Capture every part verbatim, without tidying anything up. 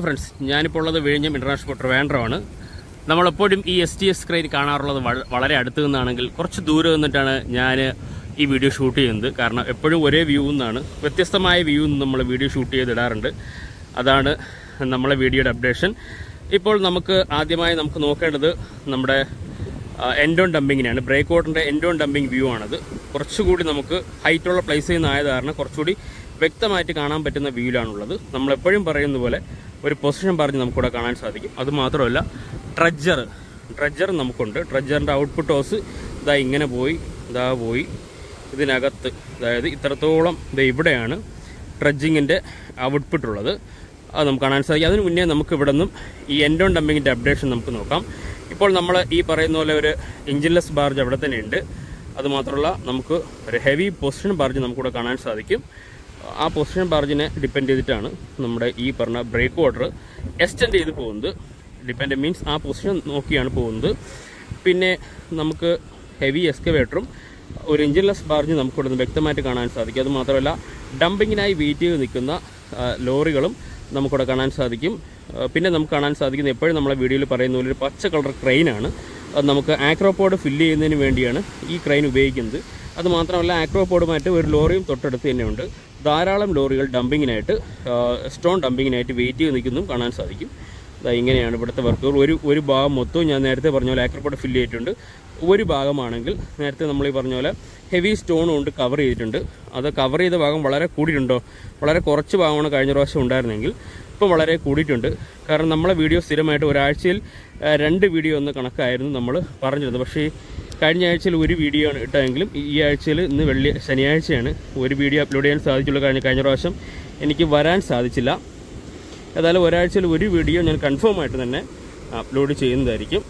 Friends, ഞാനിപ്പോൾ ഉള്ളത് വിഴിഞ്ഞം ഇന്റർനാഷണൽ ട്രിവാൻഡ്രമാണ്. നമ്മളെപ്പോഴും ഈ എസ് ടി എസ് ക്രെയിൻ കാണാറുള്ളത് വളരെ അടുത്ത് നിന്നാണെങ്കിൽ കുറച്ച് ദൂരെ നിന്നിട്ടാണ് ഞാൻ ഈ വീഡിയോ ഷൂട്ട് ചെയ്യുന്നത്. കാരണം എപ്പോഴും ഒരേ വ്യൂ നിന്നാണ്, വ്യത്യസ്തമായ വ്യൂ നിന്ന് നമ്മൾ വീഡിയോ ഷൂട്ട് ചെയ്തിടാറുണ്ട്. അതാണ് നമ്മളെ വീഡിയോയുടെ അപ്ഡേഷൻ. ഇപ്പോൾ നമുക്ക് ആദ്യമായി നമുക്ക് നോക്കേണ്ടത് നമ്മുടെ എൻഡ് ഓൺ ഡംപിങ്ങിനാണ്. ബ്രേക്ക് വാട്ടറിൻ്റെ എൻഡ് ഓൺ ഡംപിങ് വ്യൂ ആണത്. കുറച്ചുകൂടി നമുക്ക് ഹൈറ്റുള്ള പ്ലേസിൽ നിന്നായത് കാരണം കുറച്ചുകൂടി വ്യക്തമായിട്ട് കാണാൻ പറ്റുന്ന വ്യൂവിലാണുള്ളത്. നമ്മളെപ്പോഴും പറയുന്ന പോലെ ഒരു പൊസിഷൻ പറഞ്ഞ് നമുക്കിവിടെ കാണാൻ സാധിക്കും. അതുമാത്രമല്ല, ട്രഡ്ജർ ട്രഡ്ജർ നമുക്കുണ്ട്. ട്രഡ്ജറിൻ്റെ ഔട്ട്പുട്ട് ഹോസ് ഇതാ ഇങ്ങനെ പോയി ഇതാ പോയി ഇതിനകത്ത്, അതായത് ഇത്രത്തോളം ഇത് ഇവിടെയാണ് ട്രഡ്ജിങ്ങിൻ്റെ ഔട്ട്പുട്ട് ഉള്ളത്. അത് നമുക്ക് കാണാൻ സാധിക്കും. അതിന് മുന്നേ നമുക്ക് ഇവിടെ നിന്നും ഈ എൻഡ് ഓൺ ഡംപിങ്ങിൻ്റെ അപ്ഡേഷൻ നമുക്ക് നോക്കാം. ഇപ്പോൾ നമ്മൾ ഈ പറയുന്ന പോലെ ഒരു എഞ്ചിൻലെസ് ബാർജ് അവിടെ തന്നെ ഉണ്ട്. അതുമാത്രമല്ല, നമുക്ക് ഒരു ഹെവി പൊസിഷൻ ബാർജ് നമുക്കിവിടെ കാണാൻ സാധിക്കും. ആ പൊസിഷൻ ബാർജിനെ ഡിപ്പെൻഡ് ചെയ്തിട്ടാണ് നമ്മുടെ ഈ പറഞ്ഞ ബ്രേക്ക് വാട്ടർ എക്സ്റ്റെൻഡ് ചെയ്ത് പോകുന്നത്. ഡിപ്പെൻഡ് മീൻസ് ആ പൊസിഷൻ നോക്കിയാണ് പോകുന്നത്. പിന്നെ നമുക്ക് ഹെവി എക്സ്കവേറ്ററും ഒരു എഞ്ചിൻലെസ് ബാർജ് നമുക്കിവിടെ നിന്ന് വ്യക്തമായിട്ട് കാണാൻ സാധിക്കും. അതുമാത്രമല്ല, ഡംപിങ്ങിനായി വെയിറ്റ് ചെയ്ത് നിൽക്കുന്ന ലോറികളും നമുക്കിവിടെ കാണാൻ സാധിക്കും. പിന്നെ നമുക്ക് കാണാൻ സാധിക്കുന്നത് എപ്പോഴും നമ്മളെ വീഡിയോയിൽ പറയുന്ന പോലെ ഒരു പച്ച കളർ ക്രെയിനാണ്. അത് നമുക്ക് ആക്രോപോഡ് ഫില്ല് ചെയ്യുന്നതിന് വേണ്ടിയാണ് ഈ ക്രെയിൻ ഉപയോഗിക്കുന്നത്. അതുമാത്രമല്ല, ആക്രോപോഡുമായിട്ട് ഒരു ലോറിയും തൊട്ടടുത്ത് തന്നെയുണ്ട്. ധാരാളം ലോറികൾ ഡംപിങ്ങിനായിട്ട് സ്റ്റോൺ ഡംപിങ്ങിനായിട്ട് വെയിറ്റ് ചെയ്ത് നിൽക്കുന്നതും കാണാൻ സാധിക്കും. അതായത് ഇങ്ങനെയാണ് ഇവിടുത്തെ വർക്കുകൾ. ഒരു ഒരു ഭാഗം മൊത്തവും ഞാൻ നേരത്തെ പറഞ്ഞ പോലെ ആക്രോപോഡ് ഫില്ല് ചെയ്തിട്ടുണ്ട്. ഒരു ഭാഗമാണെങ്കിൽ നേരത്തെ നമ്മൾ ഈ പറഞ്ഞ പോലെ ഹെവി സ്റ്റോൺ കൊണ്ട് കവർ ചെയ്തിട്ടുണ്ട്. അത് കവർ ചെയ്ത ഭാഗം വളരെ കൂടിയിട്ടുണ്ടോ? വളരെ കുറച്ച് ഭാഗമാണ് കഴിഞ്ഞ പ്രാവശ്യം ഉണ്ടായിരുന്നെങ്കിൽ ഇപ്പം വളരെ കൂടിയിട്ടുണ്ട്. കാരണം നമ്മളെ വീഡിയോ സ്ഥിരമായിട്ട് ഒരാഴ്ചയിൽ രണ്ട് വീഡിയോ എന്ന കണക്കായിരുന്നു നമ്മൾ പറഞ്ഞിരുന്നത്. പക്ഷേ കഴിഞ്ഞ ആഴ്ചയിൽ ഒരു വീഡിയോ ആണ് ഇട്ടതെങ്കിലും ഈ ആഴ്ചയിൽ ഇന്ന് വെള്ളി ശനിയാഴ്ചയാണ് ഒരു വീഡിയോ അപ്ലോഡ് ചെയ്യാൻ സാധിച്ചുള്ളൂ. കഴിഞ്ഞ കഴിഞ്ഞ പ്രാവശ്യം എനിക്ക് വരാൻ സാധിച്ചില്ല. ഏതായാലും ഒരാഴ്ചയിൽ ഒരു വീഡിയോ ഞാൻ കൺഫേം ആയിട്ട് തന്നെ അപ്ലോഡ് ചെയ്യുന്നതായിരിക്കും.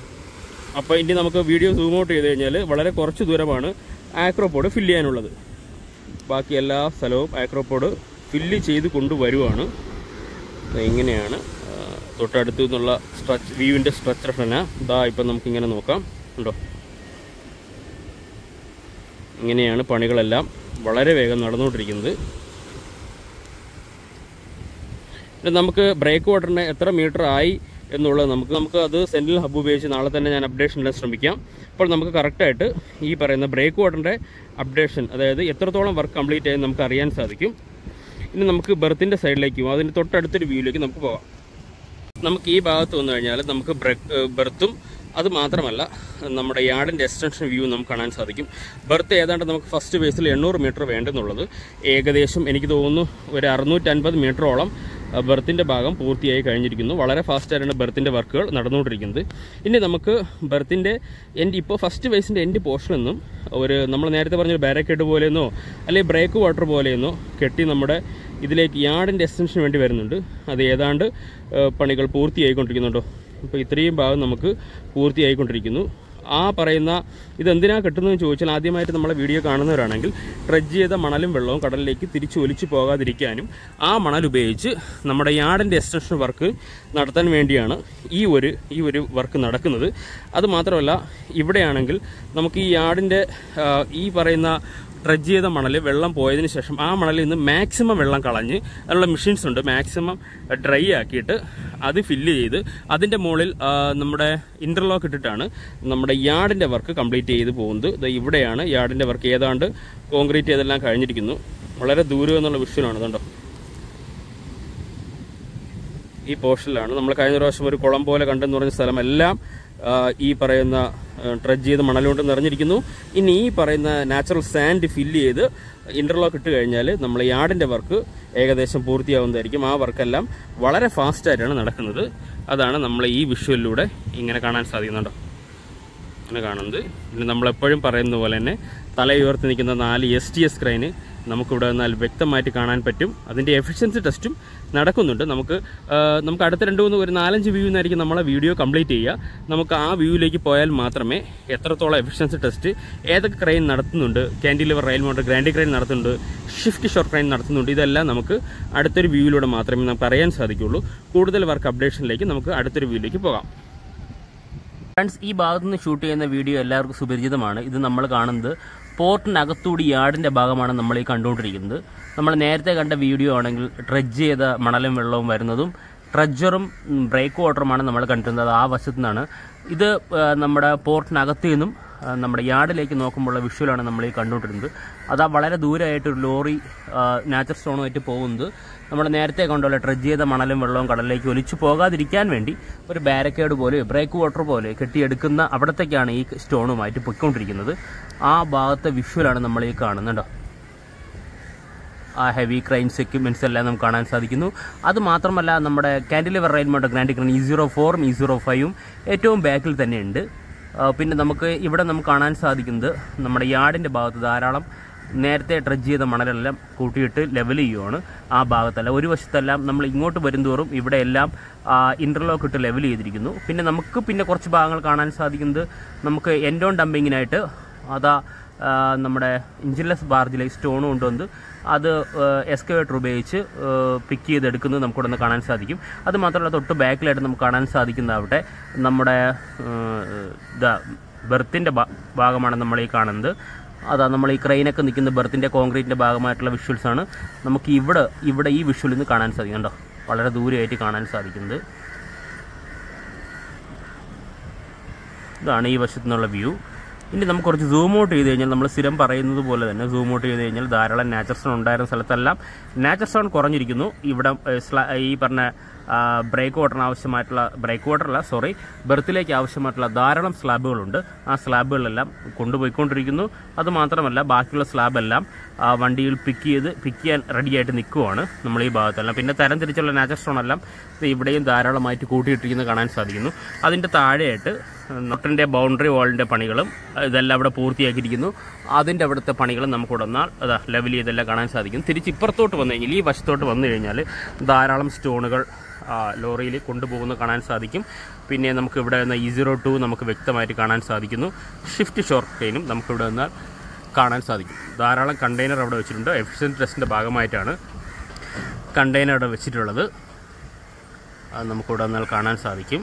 അപ്പോൾ ഇനി നമുക്ക് വീഡിയോ സൂം ഔട്ട് ചെയ്ത് കഴിഞ്ഞാൽ വളരെ കുറച്ച് ദൂരമാണ് ആക്രോപോഡ് ഫില്ല് ചെയ്യാനുള്ളത്. ബാക്കി എല്ലാ സ്ഥലവും ആക്രോപോഡ് ഫില്ല് ചെയ്ത് കൊണ്ടുവരുവാണ്. ഇങ്ങനെയാണ് തൊട്ടടുത്തു നിന്നുള്ള സ്ട്രച്ച് വ്യൂവിൻ്റെ സ്ട്രക്ചർ തന്നെ. ഇതാ ഇപ്പം നമുക്കിങ്ങനെ നോക്കാം, ഉണ്ടോ? ഇങ്ങനെയാണ് പണികളെല്ലാം വളരെ വേഗം നടന്നുകൊണ്ടിരിക്കുന്നത്. നമുക്ക് ബ്രേക്ക് വാട്ടറിന് എത്ര മീറ്റർ ആയി എന്നുള്ളത് നമുക്ക് നമുക്ക് അത് സെൻട്രൽ ഹബ് ഉപയോഗിച്ച് നാളെ തന്നെ ഞാൻ അപ്ഡേഷൻ ഇടാൻ ശ്രമിക്കാം. അപ്പോൾ നമുക്ക് കറക്റ്റായിട്ട് ഈ പറയുന്ന ബ്രേക്ക് വാട്ടറിൻ്റെ അപ്ഡേഷൻ, അതായത് എത്രത്തോളം വർക്ക് കംപ്ലീറ്റ് ആയി നമുക്ക് അറിയാൻ സാധിക്കും. ഇനി നമുക്ക് ബെർത്തിൻ്റെ സൈഡിലേക്കും അതിൻ്റെ തൊട്ടടുത്തൊരു വ്യൂയിലേക്ക് നമുക്ക് പോകാം. നമുക്ക് ഈ ഭാഗത്ത് വന്നു കഴിഞ്ഞാൽ നമുക്ക് ബെർത്തും അത് മാത്രമല്ല നമ്മുടെ യാർഡിൻ്റെ എക്സ്റ്റൻഷൻ വ്യൂ നമുക്ക് കാണാൻ സാധിക്കും. ബെർത്ത് ഏതാണ്ട് നമുക്ക് ഫസ്റ്റ് ബേസിൽ എണ്ണൂറ് മീറ്റർ വേണ്ടെന്നുള്ളത് ഏകദേശം എനിക്ക് തോന്നുന്നു ഒരു അറുന്നൂറ്റൻപത് മീറ്ററോളം ബെർത്തിൻ്റെ ഭാഗം പൂർത്തിയായി കഴിഞ്ഞിരിക്കുന്നു. വളരെ ഫാസ്റ്റായിട്ടാണ് ബെർത്തിൻ്റെ വർക്കുകൾ നടന്നുകൊണ്ടിരിക്കുന്നത്. ഇനി നമുക്ക് ബെർത്തിൻ്റെ എൻഡ് ഇപ്പോൾ ഫസ്റ്റ് ബേസിൻ്റെ എൻഡ് പോർഷനിൽ നിന്നും ഒരു നമ്മൾ നേരത്തെ പറഞ്ഞൊരു ബാരക്കേഡ് പോലെയെന്നോ അല്ലെങ്കിൽ ബ്രേക്ക് വാട്ടർ പോലെയെന്നോ കെട്ടി നമ്മുടെ ഇതിലേക്ക് യാർഡിൻ്റെ എക്സ്റ്റൻഷന് വേണ്ടി വരുന്നുണ്ട്. അത് ഏതാണ്ട് പണികൾ പൂർത്തിയായിക്കൊണ്ടിരിക്കുന്നുണ്ടോ? ഇപ്പോൾ ഇത്രയും ഭാഗം നമുക്ക് പൂർത്തിയായിക്കൊണ്ടിരിക്കുന്നു. ആ പറയുന്ന ഇതെന്തിനാണ് കെട്ടുന്നതെന്ന് ചോദിച്ചാൽ, ആദ്യമായിട്ട് നമ്മളെ വീഡിയോ കാണുന്നവരാണെങ്കിൽ ട്രഡ്ജ് ചെയ്ത മണലും വെള്ളവും കടലിലേക്ക് തിരിച്ച് ഒലിച്ചു പോകാതിരിക്കാനും ആ മണൽ ഉപയോഗിച്ച് നമ്മുടെ യാർഡിൻ്റെ എക്സ്റ്റൻഷൻ വർക്ക് നടത്താൻ വേണ്ടിയാണ് ഈ ഒരു ഈ ഒരു വർക്ക് നടക്കുന്നത്. അതുമാത്രമല്ല, ഇവിടെയാണെങ്കിൽ നമുക്ക് ഈ യാർഡിൻ്റെ ഈ പറയുന്ന ട്രഡ്ജ് ചെയ്ത മണൽ വെള്ളം പോയതിന് ശേഷം ആ മണലിൽ നിന്ന് മാക്സിമം വെള്ളം കളഞ്ഞ് അതിനുള്ള മെഷീൻസ് ഉണ്ട്, മാക്സിമം ഡ്രൈ ആക്കിയിട്ട് അത് ഫില്ല് ചെയ്ത് അതിൻ്റെ മുകളിൽ നമ്മുടെ ഇൻ്റർലോക്ക് ഇട്ടിട്ടാണ് നമ്മുടെ യാർഡിൻ്റെ വർക്ക് കംപ്ലീറ്റ് ചെയ്ത് പോകുന്നത്. ഇത് ഇവിടെയാണ് യാർഡിൻ്റെ വർക്ക്. ഏതാണ്ട് കോൺക്രീറ്റ് ചെയ്തെല്ലാം കഴിഞ്ഞിരിക്കുന്നു. വളരെ ദൂരം എന്നുള്ള വിഷ്വലാണ്. ഇതുണ്ടോ, ഈ പോർഷനിലാണ് നമ്മൾ കഴിഞ്ഞ പ്രാവശ്യം ഒരു കുളം പോലെ കണ്ടെന്ന് പറഞ്ഞ സ്ഥലമെല്ലാം ഈ പറയുന്ന ട്രഡ്ജ് ചെയ്ത് മണലുകൊണ്ട് നിറഞ്ഞിരിക്കുന്നു. ഇനി ഈ പറയുന്ന നാച്ചുറൽ സാൻഡ് ഫില്ല് ചെയ്ത് ഇൻ്റർലോക്ക് ഇട്ട് കഴിഞ്ഞാൽ നമ്മൾ യാർഡിൻ്റെ വർക്ക് ഏകദേശം പൂർത്തിയാവുന്നതായിരിക്കും. ആ വർക്കെല്ലാം വളരെ ഫാസ്റ്റായിട്ടാണ് നടക്കുന്നത്. അതാണ് നമ്മൾ ഈ വിഷ്വലിലൂടെ ഇങ്ങനെ കാണാൻ സാധിക്കുന്നുണ്ടോ, ഇങ്ങനെ കാണുന്നത്. പിന്നെ നമ്മളെപ്പോഴും പറയുന്ന പോലെ തന്നെ തലയുയർത്തി നിൽക്കുന്ന നാല് എസ് ടി എസ് ക്രെയിന് നമുക്കിവിടെ നിന്നാൽ വ്യക്തമായിട്ട് കാണാൻ പറ്റും. അതിൻ്റെ എഫിഷ്യൻസി ടെസ്റ്റും നടക്കുന്നുണ്ട്. നമുക്ക് നമുക്ക് അടുത്ത രണ്ട് മൂന്ന് ഒരു നാലഞ്ച് വ്യൂ എന്നായിരിക്കും നമ്മളെ വീഡിയോ കംപ്ലീറ്റ് ചെയ്യുക. നമുക്ക് ആ വ്യൂവിലേക്ക് പോയാൽ മാത്രമേ എത്രത്തോളം എഫിഷ്യൻസി ടെസ്റ്റ് ഏതൊക്കെ ക്രെയിൻ നടത്തുന്നുണ്ട്, cantilever rail motor gantry crane നടത്തുന്നുണ്ട്, ഷിഫ്റ്റ് ഷോർ ക്രെയിൻ നടത്തുന്നുണ്ട്, ഇതെല്ലാം നമുക്ക് അടുത്തൊരു വ്യൂവിലൂടെ മാത്രമേ നമുക്ക് അറിയാൻ സാധിക്കുകയുള്ളൂ. കൂടുതൽ വർക്ക് അപ്ഡേഷനിലേക്ക് നമുക്ക് അടുത്തൊരു വ്യൂവിലേക്ക് പോകാം. ഫ്രണ്ട്സ്, ഈ ഭാഗത്തു നിന്ന് ഷൂട്ട് ചെയ്യുന്ന വീഡിയോ എല്ലാവർക്കും സുപരിചിതമാണ്. ഇത് നമ്മൾ കാണുന്നത് പോർട്ടിനകത്തൂടി യാർഡിൻ്റെ ഭാഗമാണ് നമ്മൾ ഈ കണ്ടുകൊണ്ടിരിക്കുന്നത്. നമ്മൾ നേരത്തെ കണ്ട വീഡിയോ ആണെങ്കിൽ ഡ്രഡ്ജ് ചെയ്ത മണലും വെള്ളവും വരുന്നതും ട്രഡ്ജറും ബ്രേക്ക് വാട്ടറുമാണ് നമ്മൾ കണ്ടിരുന്നത്. ആ വശത്തു നിന്നാണ് ഇത് നമ്മുടെ പോർട്ടിനകത്ത് നിന്നും നമ്മുടെ യാർഡിലേക്ക് നോക്കുമ്പോഴുള്ള വിഷ്വലാണ് നമ്മൾ ഈ കണ്ടുകൊണ്ടിരുന്നത്. അതാ വളരെ ദൂരമായിട്ട് ഒരു ലോറി നാച്ചുറൽ സ്റ്റോണുമായിട്ട് പോകുന്നത് നമ്മൾ നേരത്തെ കണ്ടുള്ള ട്രഡ്ജ് ചെയ്ത മണലും വെള്ളവും കടലിലേക്ക് ഒലിച്ചു പോകാതിരിക്കാൻ വേണ്ടി ഒരു ബാരക്കേഡ് പോലെ ബ്രേക്ക് വാട്ടർ പോലെ കെട്ടിയെടുക്കുന്ന അവിടത്തേക്കാണ് ഈ സ്റ്റോണുമായിട്ട് പൊയ്ക്കൊണ്ടിരിക്കുന്നത്. ആ ഭാഗത്തെ വിഷ്വലാണ് നമ്മൾ ഈ കാണുന്നുണ്ടോ. ആ ഹെവി ക്രൈൻസ് എക്യുപ്മെൻറ്റ്സ് എല്ലാം നമുക്ക് കാണാൻ സാധിക്കുന്നു. അത് മാത്രമല്ല നമ്മുടെ cantilever rail mount gantry crane E zero ഫോറും ഇ സീറോ ഫൈവും ഏറ്റവും ബാക്കിൽ തന്നെയുണ്ട്. പിന്നെ നമുക്ക് ഇവിടെ നമുക്ക് കാണാൻ സാധിക്കുന്നത് നമ്മുടെ യാർഡിൻ്റെ ഭാഗത്ത് ധാരാളം നേരത്തെ ഡ്രഡ്ജ് ചെയ്ത മണലെല്ലാം കൂട്ടിയിട്ട് ലെവൽ ചെയ്യുവാണ്. ആ ഭാഗത്തല്ല, ഒരു വശത്തെല്ലാം നമ്മൾ ഇങ്ങോട്ട് വരുന്തോറും ഇവിടെ എല്ലാം ഇൻ്റർലോക്ക് ഇട്ട് ലെവൽ ചെയ്തിരിക്കുന്നു. പിന്നെ നമുക്ക് പിന്നെ കുറച്ച് ഭാഗങ്ങൾ കാണാൻ സാധിക്കുന്നത് നമുക്ക് എൻഡോൺ ഡംപിങ്ങിനായിട്ട് അതാ നമ്മുടെ ഇഞ്ചിൻലെസ് ബാർജിലെ സ്റ്റോൺ കൊണ്ടുവന്ന് അത് എക്സ്കവേറ്റർ ഉപയോഗിച്ച് പിക്ക് ചെയ്തെടുക്കുന്നത് നമുക്കിവിടെ നിന്ന് കാണാൻ സാധിക്കും. അത് മാത്രമല്ല തൊട്ട് ബാക്കിലായിട്ട് നമുക്ക് കാണാൻ സാധിക്കുന്നതാവട്ടെ നമ്മുടെ ഇതാ ബെർത്തിൻ്റെ ഭാഗമാണ് നമ്മൾ ഈ കാണുന്നത്. അതാ നമ്മൾ ഈ ക്രെയിനൊക്കെ നിൽക്കുന്ന ബെർത്തിൻ്റെ കോൺക്രീറ്റിൻ്റെ ഭാഗമായിട്ടുള്ള വിഷ്വൽസാണ് നമുക്ക് ഇവിടെ ഇവിടെ ഈ വിഷ്വലിൽ നിന്ന് കാണാൻ സാധിക്കുന്നുണ്ടോ. വളരെ ദൂരെയായിട്ട് കാണാൻ സാധിക്കുന്നത് ഇതാണ് ഈ വശത്തു നിന്നുള്ള വ്യൂ. ഇനി നമുക്ക് കുറച്ച് സൂം ഔട്ട് ചെയ്ത് കഴിഞ്ഞാൽ നമ്മൾ സ്ഥിരം പറയുന്നത് പോലെ തന്നെ സൂം ഔട്ട് ചെയ്ത് കഴിഞ്ഞാൽ ധാരാളം നാച്ചുറൽ സ്റ്റോൺ ഉണ്ടായിരുന്ന സ്ഥലത്തെല്ലാം നാച്ചുറൽ സ്റ്റോൺ കുറഞ്ഞിരിക്കുന്നു. ഇവിടെ ഈ പറഞ്ഞ ബ്രേക്ക് വാട്ടറിന് ആവശ്യമായിട്ടുള്ള ബ്രേക്ക് വാട്ടറല്ല സോറി ബെർത്തിലേക്ക് ആവശ്യമായിട്ടുള്ള ധാരാളം സ്ലാബുകളുണ്ട്. ആ സ്ലാബുകളെല്ലാം കൊണ്ടുപോയിക്കൊണ്ടിരിക്കുന്നു. അതുമാത്രമല്ല ബാക്കിയുള്ള സ്ലാബെല്ലാം വണ്ടിയിൽ പിക്ക് ചെയ്ത് പിക്ക് ചെയ്യാൻ റെഡിയായിട്ട് നിൽക്കുവാണ് നമ്മൾ ഈ ഭാഗത്തെല്ലാം. പിന്നെ തരം തിരിച്ചുള്ള നാച്ചുറൽ സ്റ്റോണെല്ലാം ഇവിടെയും ധാരാളമായിട്ട് കൂട്ടിയിട്ടിരിക്കുന്നത് കാണാൻ സാധിക്കുന്നു. അതിൻ്റെ താഴെയായിട്ട് നട്ടിൻ്റെ ബൗണ്ടറി വാളിൻ്റെ പണികളും ഇതെല്ലാം അവിടെ പൂർത്തിയാക്കിയിരിക്കുന്നു. അതിൻ്റെ അവിടുത്തെ പണികളും നമുക്ക് ഉടന്നാൽ അതാ ലെവൽ ചെയ്തെല്ലാം കാണാൻ സാധിക്കും. തിരിച്ച് ഇപ്പുറത്തോട്ട് വന്നു കഴിഞ്ഞാൽ ഈ വശത്തോട്ട് വന്നു കഴിഞ്ഞാൽ ധാരാളം സ്റ്റോണുകൾ ലോറിയിൽ കൊണ്ടുപോകുന്നത് കാണാൻ സാധിക്കും. പിന്നെ നമുക്ക് ഇവിടെ നിന്ന് ഇ സീറോ ടു നമുക്ക് വ്യക്തമായിട്ട് കാണാൻ സാധിക്കുന്നു. ഷിഫ്റ്റ് ഷോർക്ക് ട്രെയിനും നമുക്കിവിടെ നിന്നാൽ കാണാൻ സാധിക്കും. ധാരാളം കണ്ടെയ്നർ അവിടെ വെച്ചിട്ടുണ്ട്. എഫിഷ്യൻറ്റ് ടെസ്റ്റിൻ്റെ ഭാഗമായിട്ടാണ് കണ്ടെയ്നർ അവിടെ വെച്ചിട്ടുള്ളത്. അത് നമുക്കിവിടെ നിന്നാൽ കാണാൻ സാധിക്കും.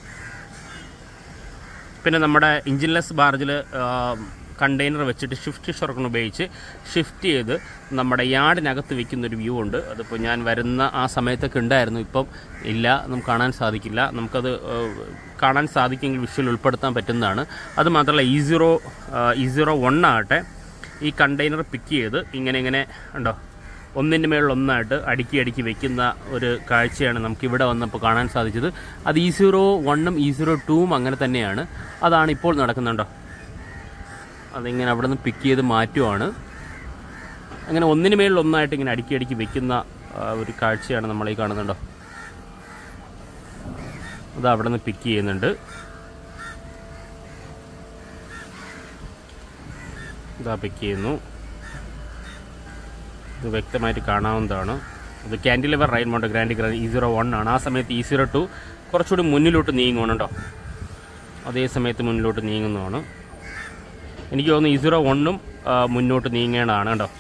പിന്നെ നമ്മുടെ ഇഞ്ചിൻലെസ് ബാർജിൽ കണ്ടെയ്നർ വെച്ചിട്ട് ഷിഫ്റ്റ് ഷോർക്കിന് ഉപയോഗിച്ച് ഷിഫ്റ്റ് ചെയ്ത് നമ്മുടെ യാർഡിനകത്ത് വെക്കുന്നൊരു വ്യൂ ഉണ്ട്. അതിപ്പോൾ ഞാൻ വരുന്ന ആ സമയത്തൊക്കെ ഉണ്ടായിരുന്നു, ഇപ്പം ഇല്ല, നമുക്ക് കാണാൻ സാധിക്കില്ല. നമുക്കത് കാണാൻ സാധിക്കുമെങ്കിൽ വിഷ്വൽ ഉൾപ്പെടുത്താൻ പറ്റുന്നതാണ്. അതുമാത്രമല്ല E zero E zero one ആകട്ടെ ഈ കണ്ടെയ്നർ പിക്ക് ചെയ്ത് ഇങ്ങനെ ഇങ്ങനെ ഉണ്ടോ ഒന്നിൻ്റെ മേളിൽ ഒന്നായിട്ട് അടുക്കി അടുക്കി വെക്കുന്ന ഒരു കാഴ്ചയാണ് നമുക്കിവിടെ വന്നപ്പോൾ കാണാൻ സാധിച്ചത്. അത് ഇ സീറോ വണ്ണും ഇ സീറോ ടൂവും അങ്ങനെ തന്നെയാണ്. അതാണ് ഇപ്പോൾ നടക്കുന്നുണ്ടോ. അതിങ്ങനെ അവിടെ നിന്ന് പിക്ക് ചെയ്ത് മാറ്റുവാണ്. അങ്ങനെ ഒന്നിന് മേളിൽ ഒന്നായിട്ട് ഇങ്ങനെ അടുക്കി അടുക്കി വെക്കുന്ന ഒരു കാഴ്ചയാണ് നമ്മളീ കാണുന്നുണ്ടോ. അത് അവിടെ നിന്ന് പിക്ക് ചെയ്യുന്നുണ്ട്. ഇതാ പിക്ക് ചെയ്യുന്നു. ഇത് വ്യക്തമായിട്ട് കാണാവുന്നതാണ്. ഇത് cantilever rail mount gantry crane E zero one ആണ്. ആ സമയത്ത് ഇ സീറോ ടു കുറച്ചുകൂടി മുന്നിലോട്ട് നീങ്ങുവാണുണ്ടോ. അതേ സമയത്ത് മുന്നിലോട്ട് നീങ്ങുന്നതാണ്. എനിക്ക് തോന്നുന്നു ഇ സീറോ വണ്ണും മുന്നോട്ട് നീങ്ങേണ്ടതാണ് കേട്ടോ.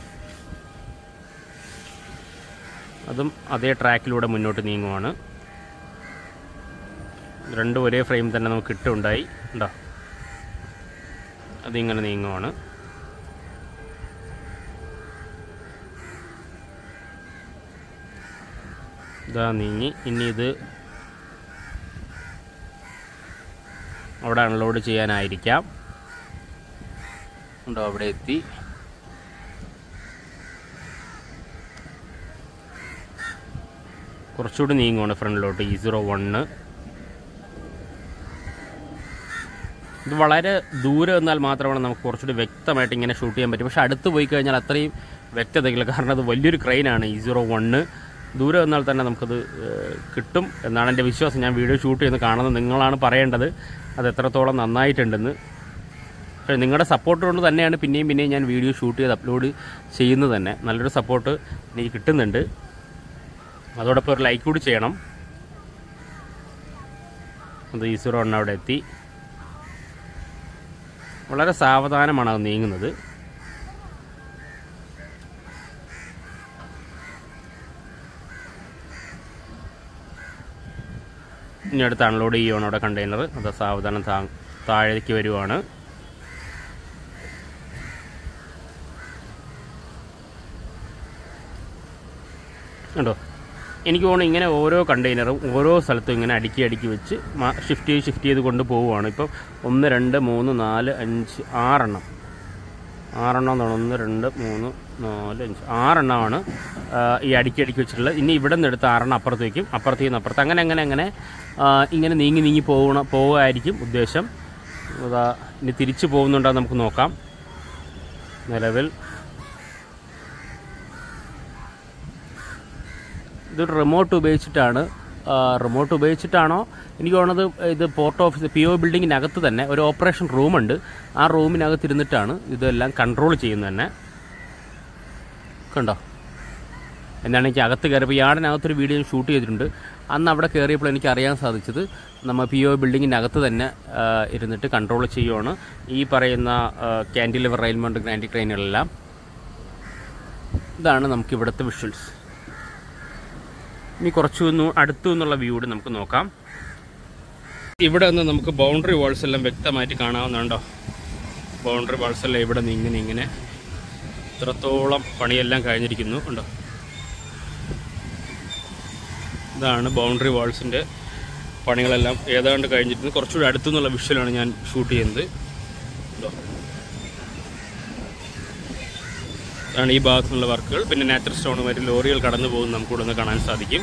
അതും അതേ ട്രാക്കിലൂടെ മുന്നോട്ട് നീങ്ങുവാണ്. രണ്ടും ഒരേ ഫ്രെയിം തന്നെ നമുക്ക് ഇട്ടുണ്ടായി ഉണ്ടോ. അതിങ്ങനെ നീങ്ങുവാണ്. ഇതാ നീങ്ങി. ഇനി ഇത് അവിടെ അൺലോഡ് ചെയ്യാനായിരിക്കാം. ഉണ്ടോ അവിടെ എത്തി. കുറച്ചുകൂടി നീങ്ങുവാണ് ഫ്രണ്ടിലോട്ട് ഇ സീറോ വണ്ണ്. ഇത് വളരെ ദൂരെ എന്നാൽ മാത്രമാണ് നമുക്ക് കുറച്ചുകൂടി വ്യക്തമായിട്ട് ഇങ്ങനെ ഷൂട്ട് ചെയ്യാൻ പറ്റും. പക്ഷെ അടുത്ത് പോയി കഴിഞ്ഞാൽ അത്രയും വ്യക്തതയില്ല. കാരണം അത് വലിയൊരു ക്രെയിനാണ് ഇ സീറോ വണ്ണ്. ദൂരെ വന്നാൽ തന്നെ നമുക്കത് കിട്ടും എന്നാണ് എൻ്റെ വിശ്വാസം. ഞാൻ വീഡിയോ ഷൂട്ട് ചെയ്യുന്നത് കാണുന്നത് നിങ്ങളാണ് പറയേണ്ടത് അത് എത്രത്തോളം നന്നായിട്ടുണ്ടെന്ന്. പക്ഷേ നിങ്ങളുടെ സപ്പോർട്ട് കൊണ്ട് തന്നെയാണ് പിന്നെയും പിന്നെയും ഞാൻ വീഡിയോ ഷൂട്ട് ചെയ്ത് അപ്ലോഡ് ചെയ്യുന്നത് തന്നെ. നല്ലൊരു സപ്പോർട്ട് എനിക്ക് കിട്ടുന്നുണ്ട്. അതോടൊപ്പം ഒരു ലൈക്ക് കൂടി ചെയ്യണം. അത് ഇ സീറോ വൺ അവിടെ എത്തി. വളരെ സാവധാനമാണ് അത് നീങ്ങുന്നത്. ഇനി അടുത്ത് അൺലോഡ് ചെയ്യുവാണ് അവിടെ കണ്ടെയ്നർ. അത് സാവധാനം താ താഴേക്ക് വരുവാണ്. ഉണ്ടോ എനിക്ക് തോന്നുന്നു ഇങ്ങനെ ഓരോ കണ്ടെയ്നറും ഓരോ സ്ഥലത്തും ഇങ്ങനെ അടുക്കി അടുക്കി വെച്ച് ഷിഫ്റ്റ് ചെയ്ത് ഷിഫ്റ്റ് ചെയ്ത് കൊണ്ട് പോവുകയാണ്. ഇപ്പം ഒന്ന് രണ്ട് മൂന്ന് നാല് അഞ്ച് ആറെണ്ണം ആറെണ്ണം എന്നാണ് ഒന്ന് രണ്ട് മൂന്ന് നാല് അഞ്ച് ആറെണ്ണമാണ് ഈ അടുക്കി അടുക്കി വെച്ചിട്ടുള്ളത്. ഇനി ഇവിടെ നിന്ന് എടുത്ത് ആറെണ്ണം അപ്പുറത്തേക്കും അപ്പുറത്തേക്ക് നിന്ന് അപ്പുറത്ത് അങ്ങനെ അങ്ങനെ അങ്ങനെ ഇങ്ങനെ നീങ്ങി നീങ്ങി പോകണം പോവുകയായിരിക്കും ഉദ്ദേശം. അതാ ഇനി തിരിച്ചു പോകുന്നുണ്ടോ നമുക്ക് നോക്കാം. നിലവിൽ ഇതൊരു റിമോട്ട് ഉപയോഗിച്ചിട്ടാണ് റിമോട്ട് ഉപയോഗിച്ചിട്ടാണോ എനിക്ക് തോന്നുന്നത്. ഇത് പോർട്ട് ഓഫീസ് പി ഒ ബിൽഡിങ്ങിനകത്ത് തന്നെ ഒരു ഓപ്പറേഷൻ റൂമുണ്ട്. ആ റൂമിനകത്ത് ഇരുന്നിട്ടാണ് ഇതെല്ലാം കൺട്രോൾ ചെയ്യുന്നത് തന്നെ. കണ്ടോ എന്താണ് എനിക്ക് അകത്ത് കയറിയപ്പോൾ യാർഡിനകത്തൊരു വീഡിയോ ഷൂട്ട് ചെയ്തിട്ടുണ്ട്. അന്ന് അവിടെ കയറിയപ്പോൾ എനിക്ക് അറിയാൻ സാധിച്ചത് നമ്മൾ പി ഒ ബിൽഡിങ്ങിനകത്ത് തന്നെ ഇരുന്നിട്ട് കൺട്രോൾ ചെയ്യുവാണ് ഈ പറയുന്ന കാൻറ്റിലിവർ റെയിൽമൗണ്ട് ഗ്രാൻഡ് ക്രെയിനുകളെല്ലാം. ഇതാണ് നമുക്ക് ഇവിടുത്തെ വിഷ്വൽസ്. ഇനി കുറച്ചു അടുത്തു നിന്നുള്ള വ്യൂ കൂടി നമുക്ക് നോക്കാം. ഇവിടെ നിന്ന് നമുക്ക് ബൗണ്ടറി വാൾസ് എല്ലാം വ്യക്തമായിട്ട് കാണാവുന്നുണ്ടോ. ബൗണ്ടറി വാൾസ് എല്ലാം ഇവിടെ നിന്ന് ഇങ്ങനെ ഇങ്ങനെ ഇത്രത്തോളം പണിയെല്ലാം കഴിഞ്ഞിരിക്കുന്നു ഉണ്ടോ. ഇതാണ് ബൗണ്ടറി വാൾസിൻ്റെ പണികളെല്ലാം ഏതാണ്ട് കഴിഞ്ഞിരിക്കുന്നത്. കുറച്ചുകൂടി അടുത്തു നിന്നുള്ള വിഷ്വലാണ് ഞാൻ ഷൂട്ട് ചെയ്യുന്നത്. ഉണ്ടോ ഇതാണ് ഈ ഭാഗത്തു നിന്നുള്ള വർക്കുകൾ. പിന്നെ നാച്ചുറൽ സ്റ്റോണുമായിട്ട് ലോറികൾ കടന്നു പോകുന്നത് നമുക്ക് ഇവിടെ നിന്ന് കാണാൻ സാധിക്കും.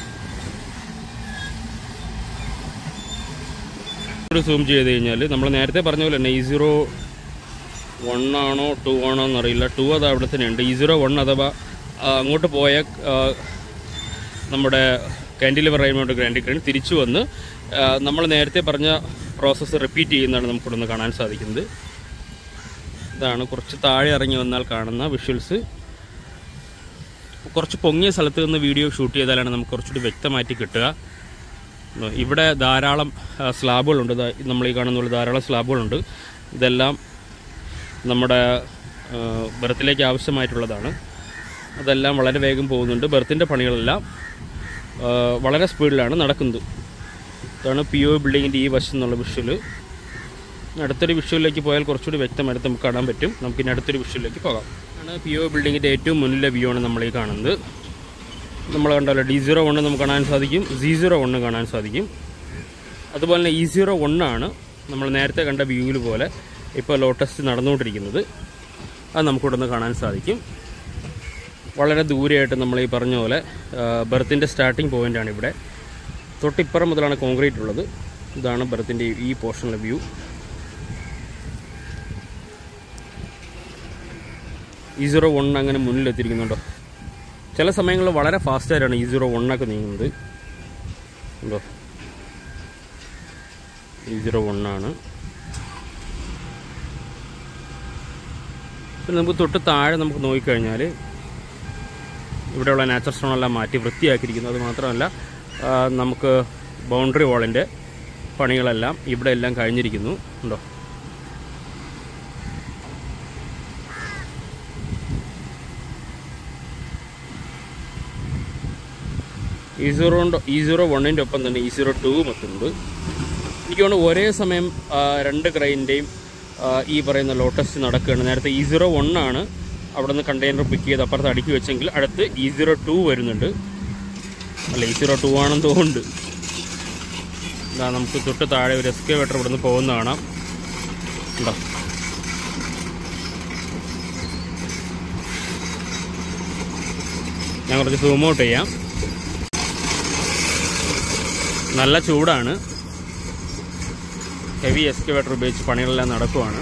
സൂം ചെയ്ത് കഴിഞ്ഞാൽ നമ്മൾ നേരത്തെ പറഞ്ഞ പോലെ തന്നെ ഇ സീറോ വൺ ആണോ ടു ആണോ എന്നറിയില്ല. ടു അത് അവിടെ തന്നെ ഉണ്ട്. ഇ സീറോ വൺ അഥവാ അങ്ങോട്ട് പോയ നമ്മുടെ കാൻറ്റിലിവർ റെയിൽമൗണ്ട് ഗ്രാൻഡ് ക്രെയിൻ തിരിച്ചു വന്ന് നമ്മൾ നേരത്തെ പറഞ്ഞ പ്രോസസ്സ് റിപ്പീറ്റ് ചെയ്യുന്നതാണ് നമുക്കിവിടെ നിന്ന് കാണാൻ സാധിക്കുന്നത്. ഇതാണ് കുറച്ച് താഴെ ഇറങ്ങി വന്നാൽ കാണുന്ന വിഷ്വൽസ്. കുറച്ച് പൊങ്ങിയ സ്ഥലത്ത് നിന്ന് വീഡിയോ ഷൂട്ട് ചെയ്താലാണ് നമുക്ക് കുറച്ചുകൂടി വ്യക്തമായിട്ട് കിട്ടുക. ഇവിടെ ധാരാളം സ്ലാബുകളുണ്ട്. നമ്മൾ ഈ കാണുന്ന പോലെ ധാരാളം സ്ലാബുകളുണ്ട്. ഇതെല്ലാം നമ്മുടെ ബെർത്തിലേക്ക് ആവശ്യമായിട്ടുള്ളതാണ്. അതെല്ലാം വളരെ വേഗം പോകുന്നുണ്ട്. ബെർത്തിൻ്റെ പണികളെല്ലാം വളരെ സ്പീഡിലാണ് നടക്കുന്നത്. ഇതാണ് പി ഒ ബിൽഡിങ്ങിൻ്റെ ഈ വശം എന്നുള്ള വിഷ്വൽ. അടുത്തൊരു വിഷ്വലിലേക്ക് പോയാൽ കുറച്ചുകൂടി വ്യക്തമായിട്ട് നമുക്ക് കാണാൻ പറ്റും. നമുക്കിനി അടുത്തൊരു വിഷ്വലിലേക്ക് പോകാം. ആണ് പി ഒ ബിൽഡിങ്ങിൻ്റെ ഏറ്റവും മുന്നിലെ വ്യൂ ആണ് നമ്മൾ ഈ കാണുന്നത്. നമ്മൾ കണ്ടല്ലോ ഡി സീറോ വണ്ണ് നമുക്ക് കാണാൻ സാധിക്കും, സി സീറോ വണ്ണ് കാണാൻ സാധിക്കും. അതുപോലെ തന്നെ ഇ സീറോ വണ്ണാണ് നമ്മൾ നേരത്തെ കണ്ട വ്യൂവിൽ പോലെ ഇപ്പോൾ ലോട്ടസ് നടന്നുകൊണ്ടിരിക്കുന്നത്. അത് നമുക്കിവിടെ നിന്ന് കാണാൻ സാധിക്കും. വളരെ ദൂരെയായിട്ട് നമ്മൾ ഈ പറഞ്ഞ പോലെ ബെർത്തിൻ്റെ സ്റ്റാർട്ടിംഗ് പോയിൻ്റാണ് ഇവിടെ. തൊട്ടിപ്പുറം മുതലാണ് കോൺക്രീറ്റ് ഉള്ളത്. ഇതാണ് ബെർത്തിൻ്റെ ഈ പോർഷനിലെ വ്യൂ. ഇ സീറോ വൺ അങ്ങനെ മുന്നിലെത്തിയിരിക്കുന്നുണ്ടോ. ചില സമയങ്ങളിൽ വളരെ ഫാസ്റ്റായിട്ടാണ് ഇ സീറോ വണ്ണൊക്കെ നീങ്ങുന്നത്. ഉണ്ടോ ഇ സീറോ വണ്ണാണ്. പിന്നെ നമുക്ക് തൊട്ട് താഴെ നമുക്ക് നോക്കിക്കഴിഞ്ഞാൽ ഇവിടെയുള്ള നാച്ചുറൽ സ്റ്റോണെല്ലാം മാറ്റി വൃത്തിയാക്കിയിരിക്കുന്നു. അത് മാത്രമല്ല നമുക്ക് ബൗണ്ടറി വാളിൻ്റെ പണികളെല്ലാം ഇവിടെ എല്ലാം കഴിഞ്ഞിരിക്കുന്നു. ഉണ്ടോ ഇ സീറോ ഇ സീറോ വണ്ണിൻ്റെ ഒപ്പം തന്നെ ഇ സീറോ ടൂവും എത്തുന്നുണ്ട്. എനിക്ക് തോന്നുന്നു ഒരേ സമയം രണ്ട് ക്രെയിൻ്റെയും ഈ പറയുന്ന ലോട്ടസ് നടക്കുകയാണ്. നേരത്തെ ഇ സീറോ വണ്ണാണ് അവിടെ നിന്ന് കണ്ടെയ്നർ പിക്ക് ചെയ്ത് അപ്പുറത്ത് അടുക്കി വെച്ചെങ്കിൽ അടുത്ത് ഇ സീറോ ടു വരുന്നുണ്ട്. അല്ല ഇ സീറോ ടു ആണെന്ന് തോന്നുന്നുണ്ട്. ഇതാ നമുക്ക് തൊട്ട് താഴെ ഒരു എക്സ്കവേറ്റർ ഇവിടെ നിന്ന് പോകുന്ന കാണാം. ഉണ്ടോ ഞാൻ കുറച്ച് സൂം ഔട്ട് ചെയ്യാം. നല്ല ചൂടാണ്. ഹെവി എക്സ്കവേറ്റർ ഉപയോഗിച്ച് പണികളെല്ലാം നടക്കുവാണ്.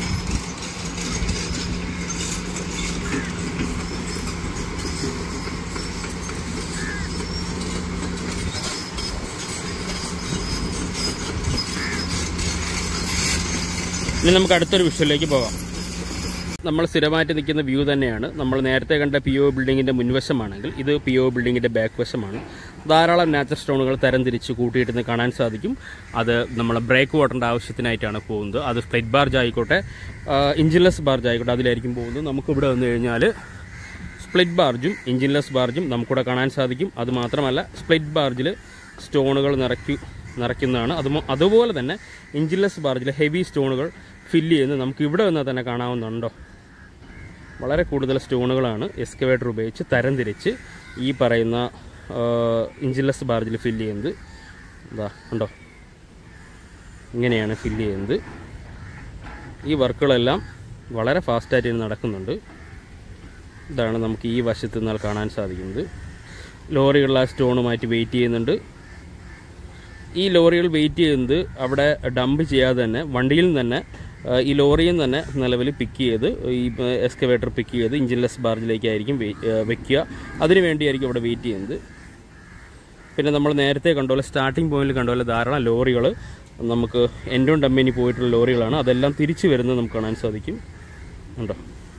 ഇനി നമുക്ക് അടുത്തൊരു വിഷ്വലിലേക്ക് പോകാം. നമ്മൾ സ്ഥിരമായിട്ട് നിൽക്കുന്ന വ്യൂ തന്നെയാണ്. നമ്മൾ നേരത്തെ കണ്ട പി ഒ ബിൽഡിങ്ങിൻ്റെ മുൻവശമാണെങ്കിൽ ഇത് പി ഒ ബിൽഡിങ്ങിൻ്റെ ബാക്ക് വശമാണ്. ധാരാളം നാച്ചുറൽ സ്റ്റോണുകൾ തരംതിരിച്ച് കൂട്ടിയിട്ടെന്ന് കാണാൻ സാധിക്കും. അത് നമ്മൾ ബ്രേക്ക് വാട്ടറിൻ്റെ ആവശ്യത്തിനായിട്ടാണ് പോകുന്നത്. അത് സ്പ്ലിറ്റ് ബാർജ് ആയിക്കോട്ടെ ഇഞ്ചിൻലെസ് ബാർജ് ആയിക്കോട്ടെ അതിലായിരിക്കും പോകുന്നത്. നമുക്കിവിടെ വന്നു കഴിഞ്ഞാൽ സ്പ്ലിറ്റ് ബാർജും ഇഞ്ചിൻലെസ് ബാർജും നമുക്കിവിടെ കാണാൻ സാധിക്കും. അതുമാത്രമല്ല സ്പ്ലിറ്റ് ബാർജിൽ സ്റ്റോണുകൾ നിറയ്ക്കു നിറയ്ക്കുന്നതാണ്. അത് അതുപോലെ തന്നെ ഇഞ്ചിൻലെസ് ബാർജിൽ ഹെവി സ്റ്റോണുകൾ ഫില്ല് ചെയ്യുന്നത് നമുക്ക് ഇവിടെ വന്നാൽ തന്നെ കാണാവുന്നുണ്ടോ. വളരെ കൂടുതൽ സ്റ്റോണുകളാണ് എക്സ്കവേറ്റർ ഉപയോഗിച്ച് തരംതിരിച്ച് ഈ പറയുന്ന ഇഞ്ചിൻലെസ് ബാർജിൽ ഫില്ല് ചെയ്യുന്നത്. ഇതാ ഉണ്ടോ, ഇങ്ങനെയാണ് ഫില്ല് ചെയ്യുന്നത്. ഈ വർക്കുകളെല്ലാം വളരെ ഫാസ്റ്റായിട്ട് നടക്കുന്നുണ്ട്. ഇതാണ് നമുക്ക് ഈ വശത്ത് നിന്നാൽ കാണാൻ സാധിക്കുന്നത്. ലോറികൾ ആ സ്റ്റോണുമായിട്ട് വെയിറ്റ് ചെയ്യുന്നുണ്ട്. ഈ ലോറികൾ വെയിറ്റ് ചെയ്യുന്നത് അവിടെ ഡംപ് ചെയ്യാതെ തന്നെ വണ്ടിയിൽ നിന്ന് തന്നെ ഈ ലോറിയിൽ നിന്ന് തന്നെ നിലവിൽ പിക്ക് ചെയ്ത് ഈ എക്സ്കവേറ്റർ പിക്ക് ചെയ്ത് ഇഞ്ചിൻലെസ് ബാർജിലേക്കായിരിക്കും വെക്കുക. അതിനു വേണ്ടിയായിരിക്കും അവിടെ വെയിറ്റ് ചെയ്യുന്നത്. പിന്നെ നമ്മൾ നേരത്തെ കണ്ടപോലെ സ്റ്റാർട്ടിംഗ് പോയിന്റിൽ കണ്ടപോലെ ധാരാളം ലോറികൾ നമുക്ക് എൻഡോൺ ഡമ്മിനി പോയിട്ടുള്ള ലോറികളാണ്. അതെല്ലാം തിരിച്ചു വരുന്നത് നമുക്ക് കാണാൻ സാധിക്കും. ഉണ്ടോ,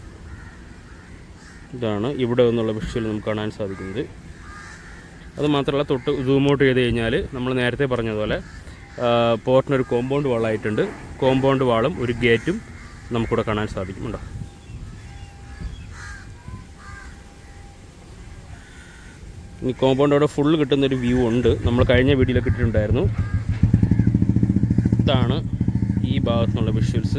ഇതാണ് ഇവിടെ നിന്നുള്ള വിഷ്വൽ നമുക്ക് കാണാൻ സാധിക്കുന്നത്. അതുമാത്രമല്ല തൊട്ട് സൂം ഔട്ട് ചെയ്ത് കഴിഞ്ഞാൽ നമ്മൾ നേരത്തെ പറഞ്ഞതുപോലെ പോർട്ടിനൊരു കോമ്പൗണ്ട് വാളായിട്ടുണ്ട്. കോമ്പൗണ്ട് വാളും ഒരു ഗേറ്റും നമുക്കിവിടെ കാണാൻ സാധിക്കും. ഉണ്ടോ, ഈ കോമ്പൗണ്ടോടെ ഫുള്ള് കിട്ടുന്നൊരു വ്യൂ ഉണ്ട്. നമ്മൾ കഴിഞ്ഞ വീഡിയോയിലൊക്കെ ഇട്ടിട്ടുണ്ടായിരുന്നു. ഇതാണ് ഈ ഭാഗത്തു നിന്നുള്ള വിഷ്വൽസ്.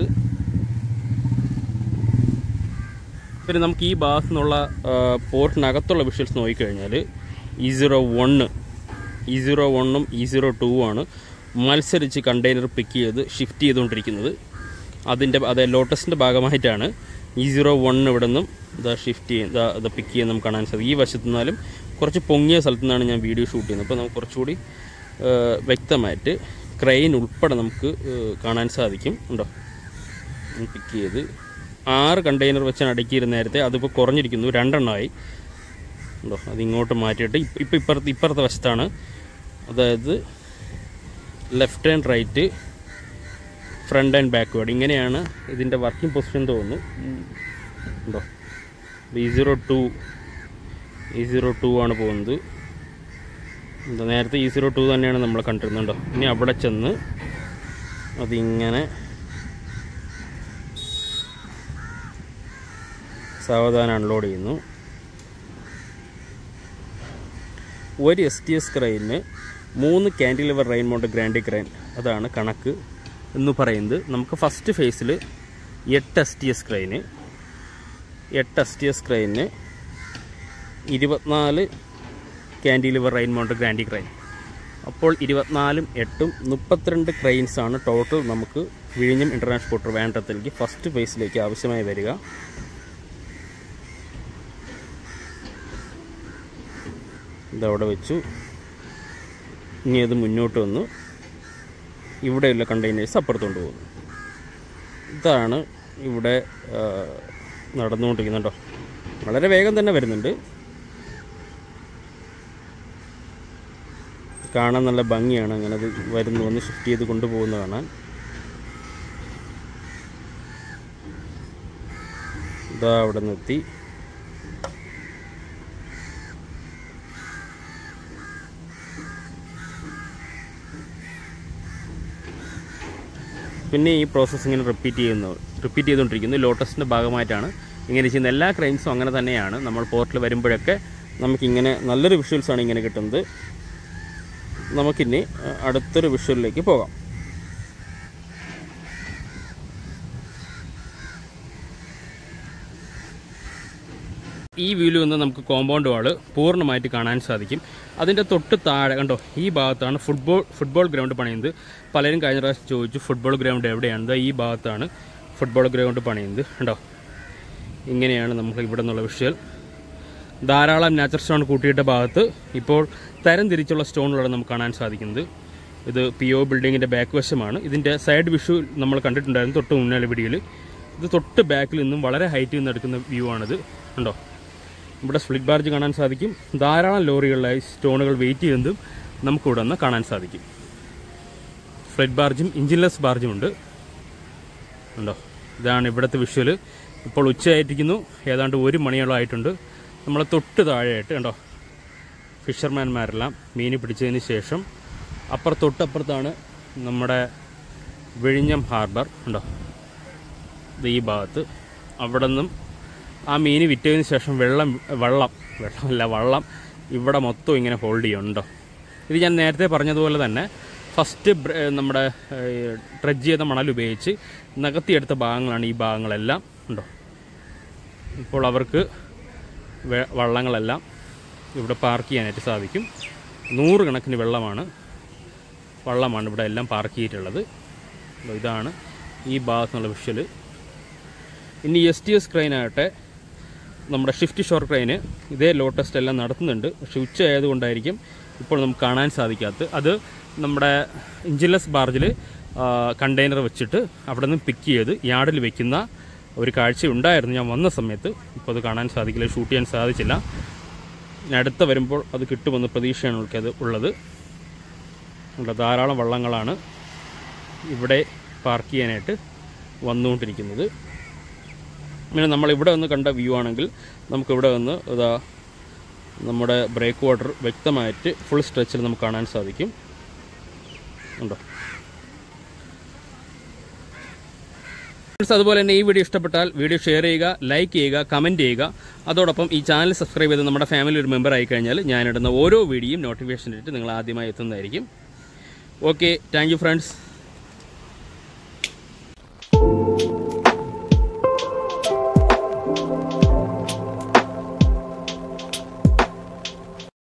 പിന്നെ നമുക്ക് ഈ ഭാഗത്തു നിന്നുള്ള പോർട്ടിനകത്തുള്ള വിഷ്വൽസ് നോക്കിക്കഴിഞ്ഞാൽ E zero one E zero വണ്ണും ഇ സീറോ ടൂ ആണ് മത്സരിച്ച് കണ്ടെയ്നർ പിക്ക് ചെയ്ത് ഷിഫ്റ്റ് ചെയ്തുകൊണ്ടിരിക്കുന്നത്. അതിൻ്റെ അത് ലോട്ടസിൻ്റെ ഭാഗമായിട്ടാണ് ഇ സീറോ വൺ ഇവിടെ നിന്നും ഇതാ ഷിഫ്റ്റ് ചെയ്യുക അത് പിക്ക് ചെയ്യാൻ നമുക്ക് കാണാൻ സാധിക്കും. ഈ വശത്തു നിന്നാലും കുറച്ച് പൊങ്ങിയ സ്ഥലത്തു നിന്നാണ് ഞാൻ വീഡിയോ ഷൂട്ട് ചെയ്യുന്നത്. അപ്പോൾ നമുക്ക് കുറച്ചുകൂടി വ്യക്തമായിട്ട് ക്രെയിൻ ഉൾപ്പെടെ നമുക്ക് കാണാൻ സാധിക്കും. ഉണ്ടോ, പിക്ക് ചെയ്ത് ആറ് കണ്ടെയ്നർ വെച്ചാണ് അടുക്കിയിരുന്ന നേരത്തെ, അതിപ്പോൾ കുറഞ്ഞിരിക്കുന്നു, രണ്ടെണ്ണമായി. ഉണ്ടോ, അതിങ്ങോട്ട് മാറ്റിയിട്ട് ഇപ്പോൾ ഇപ്പുറത്ത് ഇപ്പുറത്തെ വശത്താണ്, അതായത് left and right, front and backward, ഇങ്ങനെയാണ് ഇതിൻ്റെ വർക്കിംഗ് പൊസിഷൻ തോന്നുന്നു. ഉണ്ടോ, E zero two E zero two ആണ് പോകുന്നത്. എന്താ നേരത്തെ ഇ സീറോ ടു തന്നെയാണ് നമ്മൾ കണ്ടിരുന്നുണ്ടോ. ഇനി അവിടെ ചെന്ന് അതിങ്ങനെ സാവധാനം അൺലോഡ് ചെയ്യുന്നു. ഒരു എസ് ടി എസ് ക്രെയിന് മൂന്ന് cantilever rail mount gantry crane, അതാണ് കണക്ക് എന്ന് പറയുന്നത്. നമുക്ക് ഫസ്റ്റ് ഫേസിൽ എട്ട് എസ് ടി എസ് ക്രെയിന് എട്ട് എസ് ടി എസ് ക്രെയിന് ഇരുപത്തിനാല് cantilever rail mount gantry crane. അപ്പോൾ ഇരുപത്തിനാലും എട്ടും മുപ്പത്തിരണ്ട് ക്രെയിൻസാണ് ടോട്ടൽ നമുക്ക് വിഴിഞ്ഞം ഇൻ്റർനാഷണൽ പോർട്ട് ട്രിവാൻഡ്രത്തിലേക്ക് ഫസ്റ്റ് ഫേസിലേക്ക് ആവശ്യമായി വരിക. ഇതവിടെ വെച്ചു. ഇനി അത് മുന്നോട്ട് വന്നു ഇവിടെയുള്ള കണ്ടെയ്നേഴ്സ് അപ്പുറത്തോണ്ട് പോകുന്നു. ഇതാണ് ഇവിടെ നടന്നുകൊണ്ടിരിക്കുന്നുണ്ടോ. വളരെ വേഗം തന്നെ വരുന്നുണ്ട്, കാണാൻ നല്ല ഭംഗിയാണ്. അങ്ങനെ അത് വരുന്നു വന്ന് ഷിഫ്റ്റ് ചെയ്ത് കൊണ്ടുപോകുന്ന കാണാൻ. ഇതാ അവിടെ നിർത്തി. പിന്നെ ഈ പ്രോസസ്സ് ഇങ്ങനെ റിപ്പീറ്റ് ചെയ്യുന്നു റിപ്പീറ്റ് ചെയ്തുകൊണ്ടിരിക്കുന്നു. ലോട്ടസിൻ്റെ ഭാഗമായിട്ടാണ് ഇങ്ങനെ ചെയ്യുന്ന എല്ലാ ക്രെയിൻസും അങ്ങനെ തന്നെയാണ്. നമ്മൾ പോർട്ടിൽ വരുമ്പോഴൊക്കെ നമുക്കിങ്ങനെ നല്ലൊരു വിഷ്വൽസാണ് ഇങ്ങനെ കിട്ടുന്നത്. നമുക്കിനി അടുത്തൊരു വിഷ്വലിലേക്ക് പോകാം. ഈ വ്യൂവിൽ നിന്ന് നമുക്ക് കോമ്പൗണ്ട് വാൾ പൂർണ്ണമായിട്ട് കാണാൻ സാധിക്കും. അതിൻ്റെ തൊട്ട് താഴെ കണ്ടോ, ഈ ഭാഗത്താണ് ഫുട്ബോൾ ഫുട്ബോൾ ഗ്രൗണ്ട് പണിയുന്നത്. പലരും കഴിഞ്ഞ പ്രാവശ്യം ചോദിച്ചു ഫുട്ബോൾ ഗ്രൗണ്ട് എവിടെയാണ്. ഈ ഭാഗത്താണ് ഫുട്ബോൾ ഗ്രൗണ്ട് പണിയുന്നത്. കണ്ടോ, ഇങ്ങനെയാണ് നമുക്ക് ഇവിടെ നിന്നുള്ള വിഷ്വൽ. ധാരാളം നാച്ചുറൽ സ്റ്റോൺ കൂട്ടിയിട്ട ഭാഗത്ത് ഇപ്പോൾ തരം തിരിച്ചുള്ള സ്റ്റോണുകളാണ് നമുക്ക് കാണാൻ സാധിക്കുന്നത്. ഇത് പി ഒ ബിൽഡിങ്ങിൻ്റെ ബാക്ക് വശമാണ്. ഇതിൻ്റെ സൈഡ് വിഷ്വൽ നമ്മൾ കണ്ടിട്ടുണ്ടായിരുന്നു തൊട്ട് മുന്നേ വീഡിയോയിൽ. ഇത് തൊട്ട് ബാക്കിൽ നിന്നും വളരെ ഹൈറ്റിൽ നിന്ന് എടുക്കുന്ന വ്യൂ ആണിത്. കണ്ടോ, ഇവിടെ സ്പ്ലിറ്റ് ബാർജ് കാണാൻ സാധിക്കും. ധാരാളം ലോറികളിലായി സ്റ്റോണുകൾ വെയിറ്റ് ചെയ്യുന്നതും നമുക്കിവിടെ നിന്ന് കാണാൻ സാധിക്കും. സ്പ്ലിറ്റ് ബാർജും ഇഞ്ചിൻലെസ് ബാർജും ഉണ്ട്. ഉണ്ടോ, ഇതാണ് ഇവിടുത്തെ വിഷ്വൽ. ഇപ്പോൾ ഉച്ചയായിരിക്കുന്നു, ഏതാണ്ട് ഒരു മണിയോളം ആയിട്ടുണ്ട്. നമ്മൾ തൊട്ട് താഴെയായിട്ട് കണ്ടോ ഫിഷർമാൻമാരെല്ലാം മീൻ പിടിച്ചതിന് ശേഷം അപ്പുറത്തൊട്ടപ്പുറത്താണ് നമ്മുടെ വിഴിഞ്ഞം ഹാർബർ. ഉണ്ടോ, ഇത് ഈ ഭാഗത്ത്. അവിടെ നിന്നും ആ മീൻ വിറ്റതിന് ശേഷം വെള്ളം വെള്ളം വെള്ളമല്ല വള്ളം ഇവിടെ മൊത്തം ഇങ്ങനെ ഹോൾഡ് ചെയ്യുന്നുണ്ടോ. ഇത് ഞാൻ നേരത്തെ പറഞ്ഞതുപോലെ തന്നെ ഫസ്റ്റ് നമ്മുടെ ട്രെഡ്ജ് ചെയ്ത മണൽ ഉപയോഗിച്ച് നികത്തിയെടുത്ത ഭാഗങ്ങളാണ് ഈ ഭാഗങ്ങളെല്ലാം. ഉണ്ടോ, ഇപ്പോൾ അവർക്ക് വള്ളങ്ങളെല്ലാം ഇവിടെ പാർക്ക് ചെയ്യാനായിട്ട് സാധിക്കും. നൂറുകണക്കിന് വെള്ളമാണ് വള്ളമാണ് ഇവിടെ എല്ലാം പാർക്ക് ചെയ്തിട്ടുള്ളത്. ഇതാണ് ഈ ഭാഗത്തുനിന്നുള്ള വിഷ്വൽ. ഇനി എസ് ടി എസ് ക്രെയിനാകട്ടെ നമ്മുടെ ഷിഫ്റ്റ് ഷോർ ക്രെയിന് ഇതേ ലോഡ് ടെസ്റ്റ് എല്ലാം നടത്തുന്നുണ്ട്. പക്ഷേ ഉച്ച ആയതുകൊണ്ടായിരിക്കും ഇപ്പോൾ നമുക്ക് കാണാൻ സാധിക്കാത്തത്. അത് നമ്മുടെ ഇഞ്ചിൻലെസ് ബാർജിൽ കണ്ടെയ്നർ വെച്ചിട്ട് അവിടെ നിന്ന് പിക്ക് ചെയ്ത് യാർഡിൽ വെക്കുന്ന ഒരു കാഴ്ച ഉണ്ടായിരുന്നു ഞാൻ വന്ന സമയത്ത്. ഇപ്പോൾ അത് കാണാൻ സാധിക്കില്ല, ഷൂട്ട് ചെയ്യാൻ സാധിച്ചില്ല. ഇനി അടുത്ത വരുമ്പോൾ അത് കിട്ടുമെന്ന് പ്രതീക്ഷയാണ് ഉൾക്കത് ഉള്ളത്. ധാരാളം വള്ളങ്ങളാണ് ഇവിടെ പാർക്ക് ചെയ്യാനായിട്ട് വന്നുകൊണ്ടിരിക്കുന്നത്. പിന്നെ നമ്മളിവിടെ ഒന്ന് കണ്ട വ്യൂ ആണെങ്കിൽ നമുക്കിവിടെ നിന്ന് ഇതാ നമ്മുടെ ബ്രേക്ക് വാട്ടർ വ്യക്തമായിട്ട് ഫുൾ സ്ട്രെച്ചിൽ നമുക്ക് കാണാൻ സാധിക്കും. ഉണ്ടോ? അതുപോലെ തന്നെ ഈ വീഡിയോ ഇഷ്ടപ്പെട്ടാൽ വീഡിയോ ഷെയർ ചെയ്യുക, ലൈക്ക് ചെയ്യുക, കമൻറ്റ് ചെയ്യുക. അതോടൊപ്പം ഈ ചാനൽ സബ്സ്ക്രൈബ് ചെയ്ത് നമ്മുടെ ഫാമിലി ഒരു മെമ്പർ ആയി കഴിഞ്ഞാൽ ഞാനിടുന്ന ഓരോ വീഡിയോയും നോട്ടിഫിക്കേഷൻ ഇട്ട് നിങ്ങൾ ആദ്യമായി എത്തുന്നതായിരിക്കും. Okay, thank you friends.